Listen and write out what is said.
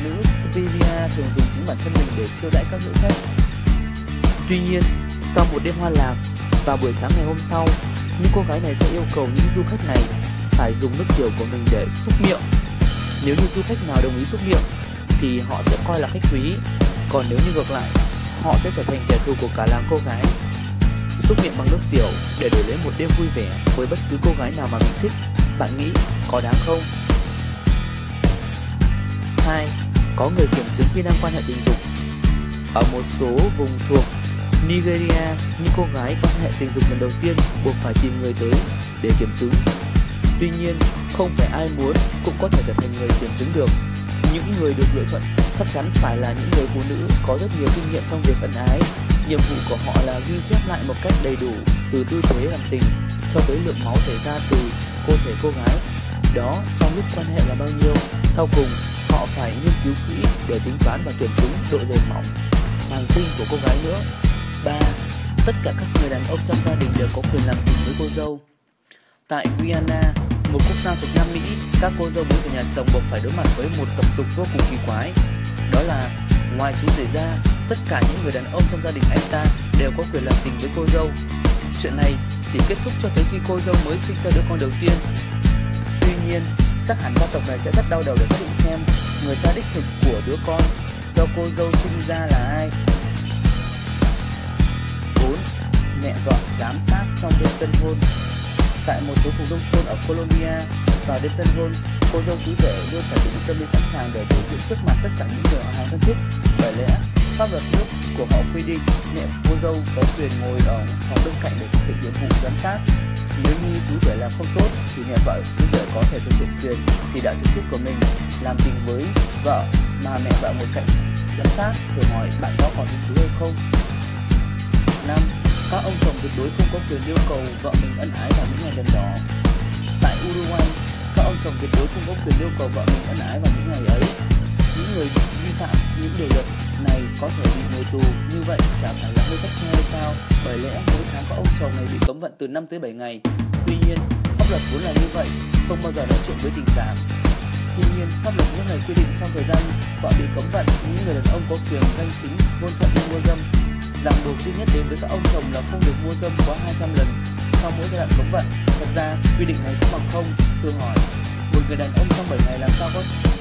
nữ Sevilla thường dùng chính bản thân mình để chiêu đãi các nữ khách. Tuy nhiên, sau một đêm hoa lạc, vào buổi sáng ngày hôm sau, những cô gái này sẽ yêu cầu những du khách này phải dùng nước tiểu của mình để súc miệng. Nếu như du khách nào đồng ý súc miệng thì họ sẽ coi là khách quý, còn nếu như ngược lại, họ sẽ trở thành kẻ thù của cả làng cô gái. Súc miệng bằng nước tiểu để đổi lấy một đêm vui vẻ với bất cứ cô gái nào mà mình thích, bạn nghĩ có đáng không? 2. Có người kiểm chứng khi đang quan hệ tình dục. Ở một số vùng thuộc Nigeria, những cô gái quan hệ tình dục lần đầu tiên buộc phải tìm người tới để kiểm chứng. Tuy nhiên, không phải ai muốn cũng có thể trở thành người kiểm chứng được. Những người được lựa chọn chắc chắn phải là những người phụ nữ có rất nhiều kinh nghiệm trong việc ân ái. Nhiệm vụ của họ là ghi chép lại một cách đầy đủ từ tư thế làm tình cho tới lượng máu chảy ra từ cơ thể cô gái đó trong lúc quan hệ là bao nhiêu. Sau cùng, họ phải nghiên cứu kỹ để tính toán và kiểm chứng độ dày mỏng, màng trinh của cô gái nữa. 3. Tất cả các người đàn ông trong gia đình đều có quyền làm tình với cô dâu. Tại Guyana, một quốc gia thuộc Nam Mỹ, các cô dâu mới của nhà chồng buộc phải đối mặt với một tập tục vô cùng kỳ quái. Đó là ngoài chú rể ra, tất cả những người đàn ông trong gia đình anh ta đều có quyền làm tình với cô dâu. Chuyện này chỉ kết thúc cho tới khi cô dâu mới sinh ra đứa con đầu tiên. Tuy nhiên, chắc hẳn gia tộc này sẽ rất đau đầu để xác định xem người cha đích thực của đứa con do cô dâu sinh ra là ai. 4. Mẹ vợ giám sát trong đêm tân hôn. Tại một số vùng nông thôn ở Colombia, vào đêm tân hôn, cô dâu chú rể luôn phải chuẩn bị tâm lý sẵn sàng để biểu diễn trước mặt tất cả những người họ hàng thân thích. Bởi lẽ pháp luật nước của họ quy định mẹ cô dâu có quyền ngồi ở phòng bên cạnh để thực hiện nhiệm vụ giám sát. Nếu như chú rể làm không tốt thì mẹ vợ chú rể có thể thực hiện quyền chỉ đạo trực tiếp của mình làm tình với vợ mà mẹ vợ ngồi cạnh giám sát. Thử hỏi bạn có còn hứng thú hay không? 5. Các ông chồng tuyệt đối không có quyền yêu cầu vợ mình ân ái vào những ngày đèn đỏ. Tại Uruguay, các ông chồng tuyệt đối không có quyền yêu cầu vợ mình ân ái vào những ngày ấy. Những người vi phạm những điều luật này có thể bị ngồi tù. Như vậy chả phải là hơi thất hay sao? Bởi lẽ mỗi tháng các ông chồng này bị cấm vận từ 5 tới 7 ngày. Tuy nhiên, pháp luật vốn là như vậy, không bao giờ nói chuyện với tình cảm. Tuy nhiên, pháp luật nước này quy định trong thời gian vợ bị cấm vận, những người đàn ông có quyền danh chính ngôn thuận đi mua dâm. Ràng buộc duy nhất đến với các ông chồng là không được mua dâm quá 200 lần trong mỗi giai đoạn cấm vận. Thật ra, quy định này cũng bằng không. Thưa hỏi, một người đàn ông trong 7 ngày làm sao có